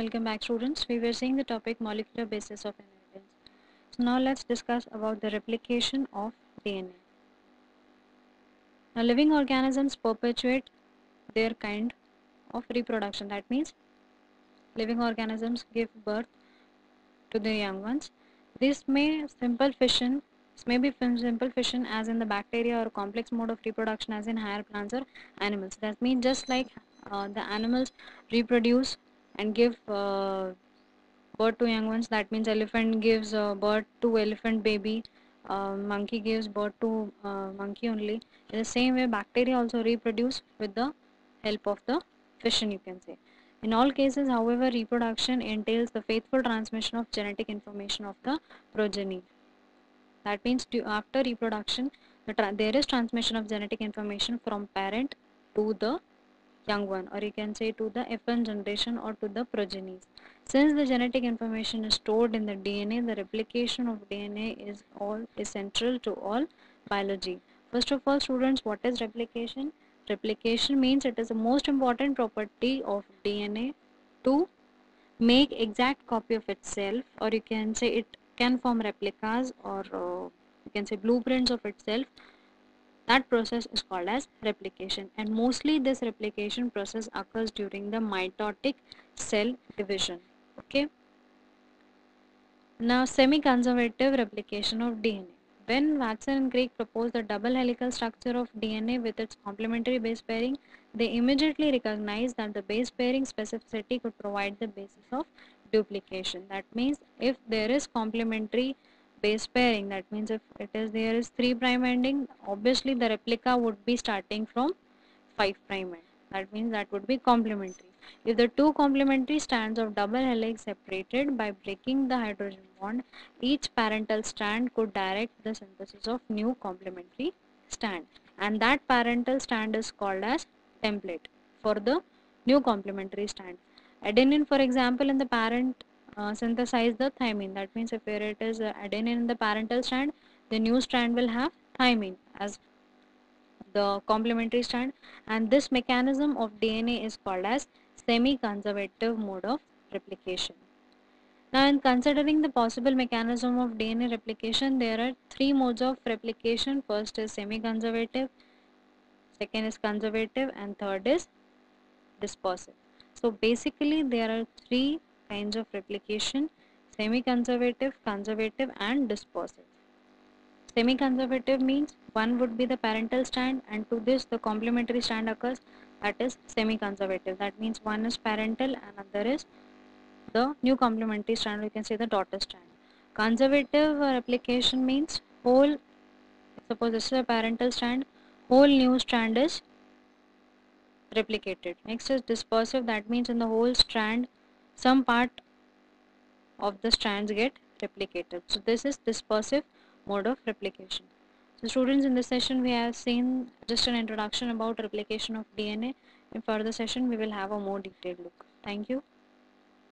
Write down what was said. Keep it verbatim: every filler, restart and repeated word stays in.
Welcome back, students. We were seeing the topic molecular basis of inheritance. So now let's discuss about the replication of D N A. Now living organisms perpetuate their kind of reproduction. That means living organisms give birth to their young ones. This may simple fission this may be simple fission as in the bacteria or complex mode of reproduction as in higher plants or animals. That means just like uh, the animals reproduce and give uh, birth to young ones. That means elephant gives uh, birth to elephant baby, uh, monkey gives birth to uh, monkey only. In the same way, bacteria also reproduce with the help of the fission, you can say. In all cases, however, reproduction entails the faithful transmission of genetic information of the progeny. That means after reproduction, the there is transmission of genetic information from parent to the young one, or you can say to the F one generation or to the progenies. Since the genetic information is stored in the D N A, the replication of D N A is all essential to all biology. First of all, students, what is replication? Replication means it is the most important property of D N A to make exact copy of itself, or you can say it can form replicas, or uh, you can say blueprints of itself. That process is called as replication, and mostly this replication process occurs during the mitotic cell division. Okay. Now semi-conservative replication of D N A. When Watson and Crick proposed the double helical structure of D N A with its complementary base pairing, they immediately recognized that the base pairing specificity could provide the basis of duplication. That means if there is complementary base pairing, that means if it is there is three prime ending, obviously the replica would be starting from five prime end. That means that would be complementary. If the two complementary strands of double helix separated by breaking the hydrogen bond, each parental strand could direct the synthesis of new complementary strand, and that parental strand is called as template for the new complementary strand. Adenine, for example, in the parent uh, synthesize the thymine. That means if where it is uh, adenine in the parental strand, the new strand will have thymine as the complementary strand, and this mechanism of D N A is called as semi-conservative mode of replication. Now, in considering the possible mechanism of D N A replication, there are three modes of replication. First is semi-conservative, second is conservative, and third is dispersive. So basically there are three kinds of replication: semi-conservative, conservative, and dispersive. Semi-conservative means one would be the parental strand, and to this the complementary strand occurs. That is semi-conservative. That means one is parental and other is the new complementary strand, you can say the daughter strand. Conservative uh, replication means whole, suppose this is a parental strand, whole new strand is replicated. Next is dispersive. That means in the whole strand some part of the strands get replicated. So this is dispersive mode of replication. So students, in this session we have seen just an introduction about replication of D N A. In further session we will have a more detailed look. Thank you.